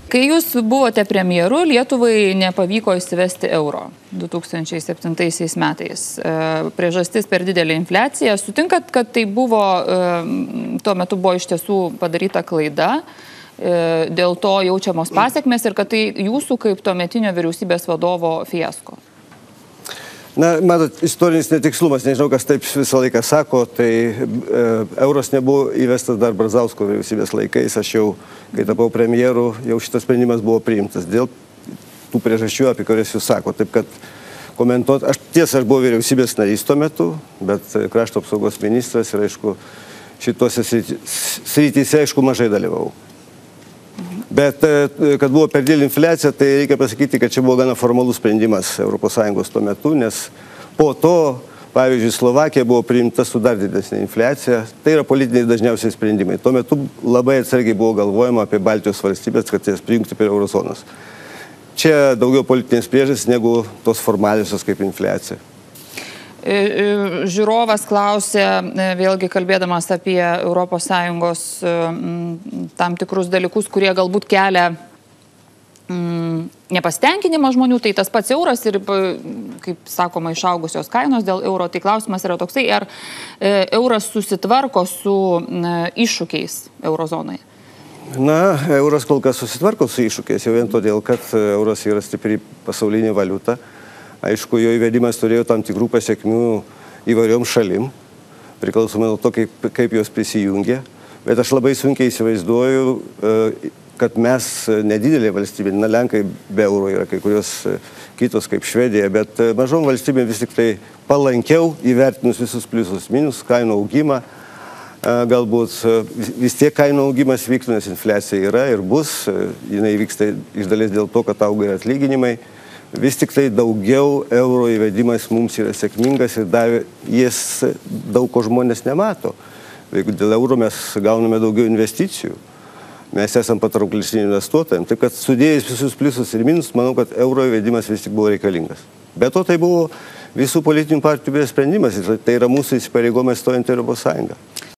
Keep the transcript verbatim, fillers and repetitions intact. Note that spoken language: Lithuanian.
Kai jūs buvote premjeru, Lietuvai nepavyko įsivesti euro du tūkstančiai septintaisiais metais. Priežastis per didelė infliacija. Sutinkat, kad tai buvo, tuo metu buvo iš tiesų padaryta klaida, dėl to jaučiamos pasiekmes ir kad tai jūsų kaip tuometinio vyriausybės vadovo fiasko? Na, matot, istorinis netikslumas, nežinau, kas taip visą laiką sako, tai e, euros nebuvo įvestas dar Brazausko vyriausybės laikais, aš jau, kai tapau premjeru, jau šitas sprendimas buvo priimtas dėl tų priežasčių, apie kurias jūs sako. Taip, kad komentuot, aš tiesa, aš buvau vyriausybės narys tuo metu, bet krašto apsaugos ministras ir, aišku, šituose srityse, aišku, mažai dalyvau. Bet kad buvo per didelė infliacija, tai reikia pasakyti, kad čia buvo gana formalus sprendimas Europos Sąjungos tuo metu, nes po to, pavyzdžiui, Slovakija buvo priimta su dar didesnė infliacija. Tai yra politiniai dažniausiai sprendimai. Tuo metu labai atsargiai buvo galvojama apie Baltijos valstybės, kad jas prijungti prie eurozonos. Čia daugiau politinės priežastys negu tos formaliosios kaip infliacija. Žiūrovas klausė, vėlgi kalbėdamas apie Europos Sąjungos tam tikrus dalykus, kurie galbūt kelia nepasitenkinimą žmonių, tai tas pats euras ir, kaip sakoma, išaugusios kainos dėl euro, tai klausimas yra toksai, ar euras susitvarko su iššūkiais eurozonoje? Na, euras kol kas susitvarko su iššūkiais, jau vien todėl, kad euras yra stipri pasaulinė valiuta. Aišku, jo įvedimas turėjo tam tikrų pasiekmių įvairiom šalim, priklausomai nuo to, kaip, kaip jos prisijungė. Bet aš labai sunkiai įsivaizduoju, kad mes nedidelė valstybė, na, Lenkai be euro yra kai kurios kitos kaip Švedija, bet mažom valstybėm vis tik tai palankiau įvertinus visus pliusus minus, kainų augimą. Galbūt vis tiek kainų augimas vyktų, nes infliacija yra ir bus, jinai vyksta iš dalies dėl to, kad auga ir atlyginimai. Vis tik tai daugiau euro įvedimas mums yra sėkmingas ir davė, jis daug ko žmonės nemato. Jeigu dėl euro mes gauname daugiau investicijų, mes esam patrauklesni investuotojams. Taip kad sudėjus visus pliusus ir minus, manau, kad euro įvedimas vis tik buvo reikalingas. Be to tai buvo visų politinių partijų sprendimas, tai yra mūsų įsipareigojimas stojant į Europos Sąjungą.